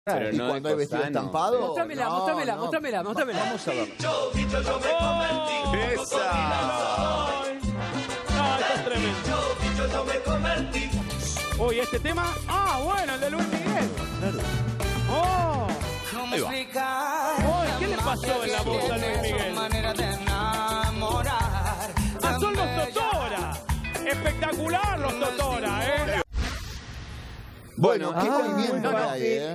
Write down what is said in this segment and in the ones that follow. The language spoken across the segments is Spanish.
Pero ¿Y no cuando hay vestido estampado? Móstramela. Vamos a verlo. ¡Esa! No, esto es tremendo. Uy, este tema. Ah, bueno, el de Luis Miguel. Claro. Oh. Ahí va. ¿Qué le pasó en la voz a Luis Miguel? Ah, son los Totora. Espectacular los Totora, ¿eh? Bueno, qué Ah, movimiento no, hay, ¿eh?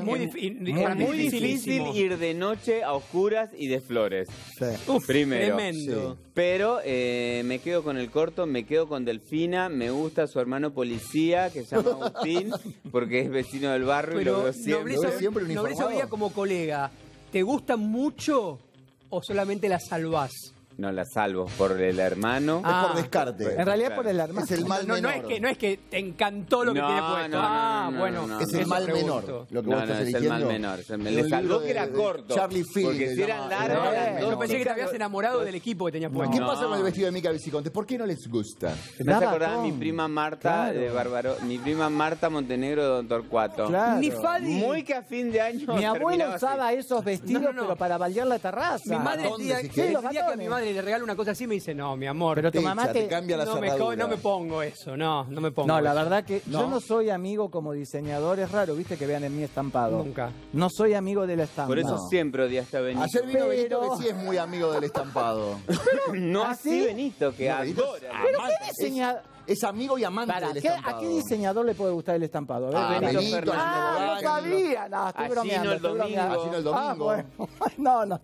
Muy Difícil ir de noche a oscuras y de flores. Sí. Primero. Tremendo. Pero me quedo con el corto, me quedo con Delfina, me gusta su hermano policía, que se llama Agustín, porque es vecino del barrio y lo Pero veo siempre. ¿Lo ves siempre uniformado? Nobleza Obrera como colega, ¿te gusta mucho o solamente la salvás? No la salvo por el hermano. Es por descarte. En realidad por el hermano. Es el mal No, menor. no es que te encantó lo que No, tiene puesto. no, Bueno. no, Es el eso mal pregunto. menor. Lo que No, vos estás es el eligiendo. mal menor. Me Un le libro salvó que de- era de corto. Charlie Field. Porque se si eran llama. largos, eran Yo dos. pensé que te habías enamorado del equipo que tenías puesto. ¿Qué No. pasa con el vestido de Mica Viciconte? ¿Por qué no les gusta? Me hace Daba acordar a con- mi prima Marta Claro. de Bárbaro, mi prima Marta Montenegro de Don Torcuato. Claro. Ni Fadi. Muy que a fin de año. Mi abuela terminaba así. usaba esos vestidos, No. pero para balear la terraza. Mi madre el ¿Dónde, día, si el querés? los día que a mi batones. madre le regala una cosa así me dice, no, mi amor, Pero tu mamá Techa, te te... cambia la no me cerradura. pongo eso, no me pongo No, la eso. verdad que No. yo no soy amigo como diseñador, es raro, viste, que vean en mí estampado. Nunca. No soy amigo de la estampa. Por eso No. siempre odiaste a Benito. Ayer vino Pero- Benito que sí es muy amigo del estampado. No ¿Ah, así sí? Benito, que No, Benito adora. ¿Pero qué diseñador? Es amigo y amante Para, del ¿a estampado. qué diseñador le puede gustar el estampado? A ver, Ah, Benito. Benito, Fernández. Ah, no sabía. No, estoy Allí bromeando. no el estoy domingo. bromeando. Allí no el domingo. bueno. No.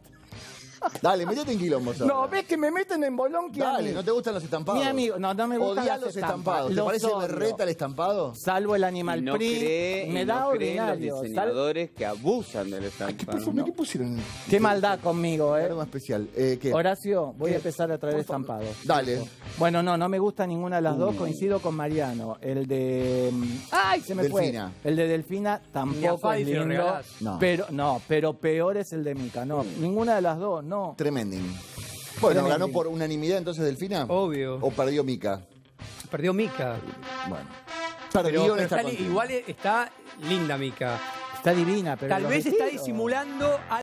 Dale, métete en quilombo. Sara. No, ves que me meten en bolón que a Dale, mí. ¿no te gustan los estampados? Mi amigo, no me gustan Odias las los estampados. ¿Te Los parece odio. berreta el estampado? Salvo el Animal Y no Print, cree, me y da no creen los ordinario. diseñadores que abusan del ¿Qué estampado. ¿Qué pusieron? Qué maldad conmigo, Arma especial. ¿Qué? Horacio, voy ¿Qué? a empezar a traer estampados. Dale. Bueno, no me gusta ninguna de las dos, coincido con Mariano. El de... ¡Ay, se me Delfina. fue! El de Delfina Ni a tampoco Fadi es se lo lindo. regalás. No. Pero peor es el de Mica. No, ninguna de las dos, no. Tremending. Bueno, Tremending. ¿ganó por unanimidad entonces Delfina? Obvio. ¿O perdió Mica? Perdió Mica. Bueno. Pero, Perdió en esta está contienda. igual está linda Mica. Está divina, pero Tal los vez está vestidos- disimulando